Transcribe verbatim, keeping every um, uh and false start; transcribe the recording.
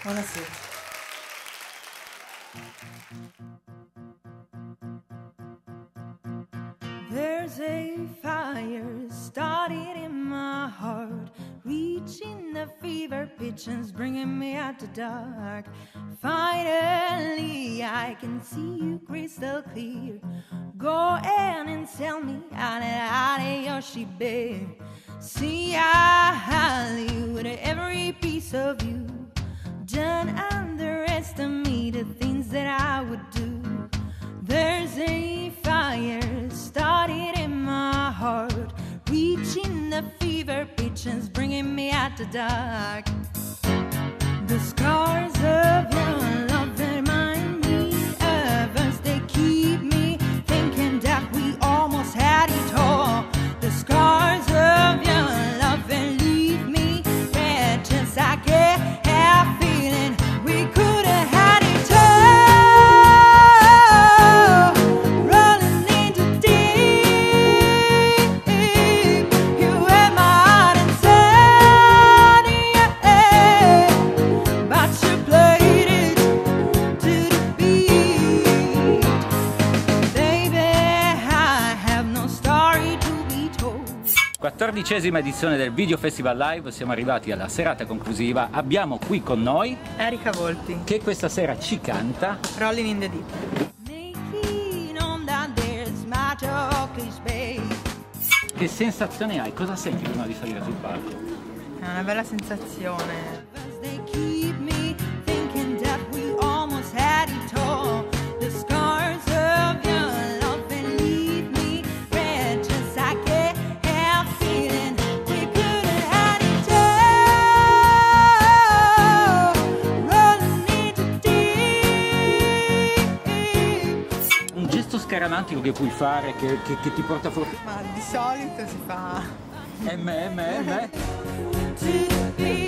Buonasera. There's a fire started in my heart, reaching the fever pitch and's bringing me out to dark. Finally, I can see you crystal clear. Go on and tell me how did Yoshi be? See, I with every piece of you. Don't underestimate the things that I would do. There's a fire started in my heart, reaching the fever pitch and's bringing me out the dark. The scars of your love remind me of us. They keep me thinking that we almost had it all. The scars of your love and leave me red, just I can't have feeling we could have had it all. quattordicesima edizione del Video Festival Live, siamo arrivati alla serata conclusiva. Abbiamo qui con noi Erika Volpi, che questa sera ci canta Rolling in the Deep. Che sensazione hai? Cosa senti prima di salire sul palco? È una bella sensazione. Scaramantico che puoi fare, che, che, che ti porta fuori? Ma di solito si fa M, M, M